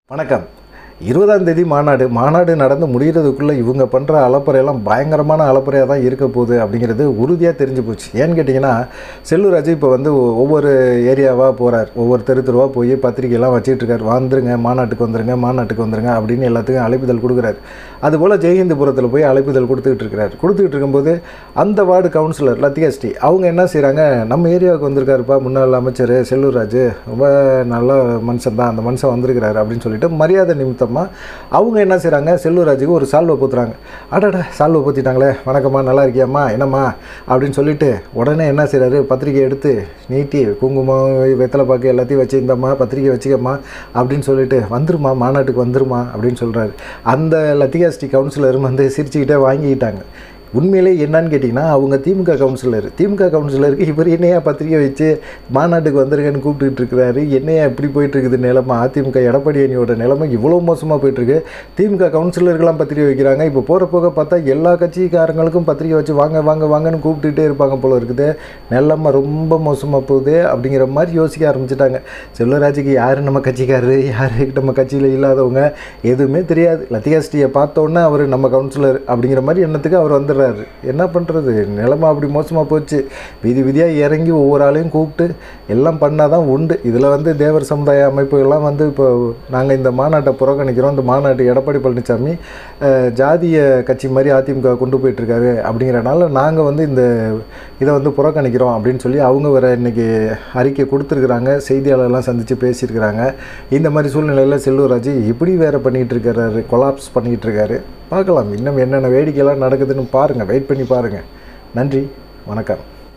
வணக்கம். 20ஆம் தேதி மாநாடு நடந்து முடிகிறதுக்குள்ளே இவங்க பண்ணுற அலப்பறையெல்லாம் பயங்கரமான அலப்பறையாக தான் இருக்க போகுது அப்படிங்கிறது உறுதியாக தெரிஞ்சு போச்சு. ஏன்னு கேட்டிங்கன்னா, செல்லூர் ராஜு இப்போ வந்து ஒவ்வொரு ஏரியாவாக போகிறார், ஒவ்வொரு தெருவாக போய் பத்திரிகையெல்லாம் வச்சிட்ருக்கார். வந்துருங்க, மாநாட்டுக்கு வந்துருங்க அப்படின்னு எல்லாத்துக்கும் அழைப்புதல் கொடுக்குறாரு. அதுபோல் ஜெயஹிந்துபுரத்தில் போய் அழைப்புதல் கொடுத்துக்கிட்டு இருக்கும்போது அந்த வார்டு கவுன்சிலர் லத்திகா ஸ்ரீ அவங்க என்ன செய்கிறாங்க, நம்ம ஏரியாவுக்கு வந்திருக்காருப்பா முன்னாள் அமைச்சர் செல்லூர் ராஜு, ரொம்ப நல்ல மனுஷன் தான், அந்த மனுஷன் வந்திருக்கிறாரு அப்படின்னு சொல்லிட்டு மரியாதை நிமித்தமாக அவங்க என்ன செய்கிறாங்க, செல்லூர் ராஜுக்கு ஒரு சால்வை போத்துறாங்க. அடடா, சால்வை போத்திட்டாங்களே, வணக்கம்மா, நல்லா இருக்கியாம்மா, என்னம்மா அப்படின்னு சொல்லிட்டு உடனே என்ன செய்கிறாரு, பத்திரிக்கை எடுத்து நீட்டி குங்குமம் வெத்தலை பாக்கு எல்லாத்தையும் வச்சு, இந்தம்மா பத்திரிக்கை வச்சுக்கம்மா அப்படின்னு சொல்லிட்டு வந்துருமா, மாநாட்டுக்கு வந்துருமா அப்படின்னு சொல்கிறாரு. அந்த லத்திகா ஸ்ரீ கவுன்சிலரும் வந்து சிரிச்சுக்கிட்டே வாங்கிக்கிட்டாங்க. உண்மையிலே என்னன்னு கேட்டிங்கன்னா, அவங்க திமுக கவுன்சிலருக்கு இவர் என்னையா பத்திரிக்கை வச்சு மாநாட்டுக்கு வந்துருங்கன்னு கூப்பிட்டுட்டு இருக்கிறாரு, என்னையா இப்படி போயிட்டுருக்குது நிலைமை, அதிமுக எடப்பாடி அணியோட நிலைமை இவ்வளோ மோசமாக போயிட்டுருக்கு. திமுக கவுன்சிலருக்கெல்லாம் பத்திரிக்கை வைக்கிறாங்க, இப்போ போக பார்த்தா எல்லா கட்சிக்காரங்களுக்கும் பத்திரிக்கை வச்சு வாங்கன்னு கூப்பிட்டுட்டே இருப்பாங்க போல இருக்குது. நிலைமை ரொம்ப மோசமாக போகுது அப்படிங்கிற மாதிரி யோசிக்க ஆரம்பிச்சிட்டாங்க. செல்வராஜுக்கு யார் நம்ம கட்சிக்காரரு, யார் நம்ம கட்சியில் இல்லாதவங்க எதுவுமே தெரியாது. லத்திகா ஸ்ரீயை பார்த்தோன்னே அவர் நம்ம கவுன்சிலர் அப்படிங்கிற மாதிரி எண்ணத்துக்கு அவர் வந்து என்ன பண்ணுறது, நிலைமை அப்படி மோசமாக போச்சு. விதியாக இறங்கி ஒவ்வொரு ஆளையும் கூப்பிட்டு எல்லாம் பண்ணால் தான் உண்டு. இதில் வந்து தேவர் சமுதாய அமைப்புகள்லாம் வந்து இப்போ நாங்கள் இந்த மாநாட்டை புறக்கணிக்கிறோம், இந்த மாநாட்டு எடப்பாடி பழனிசாமி ஜாதிய கட்சி மாதிரி அதிமுக கொண்டு போயிட்டுருக்காரு அப்படிங்கிறனால நாங்கள் வந்து இதை வந்து புறக்கணிக்கிறோம் அப்படின்னு சொல்லி அவங்க வேறு இன்றைக்கி அறிக்கை கொடுத்துருக்குறாங்க, செய்தியாளர்லாம் சந்தித்து பேசியிருக்கிறாங்க. இந்த மாதிரி சூழ்நிலையில் செல்லூர் ராஜு இப்படி வேறு பண்ணிகிட்டு இருக்காரு, கொலாப்ஸ் பண்ணிகிட்டு இருக்காரு. பார்க்கலாம் இன்னும் என்னென்ன வேடிக்கையெல்லாம் நடக்குதுன்னு பாருங்கள், வெயிட் பண்ணி பாருங்கள். நன்றி, வணக்கம்.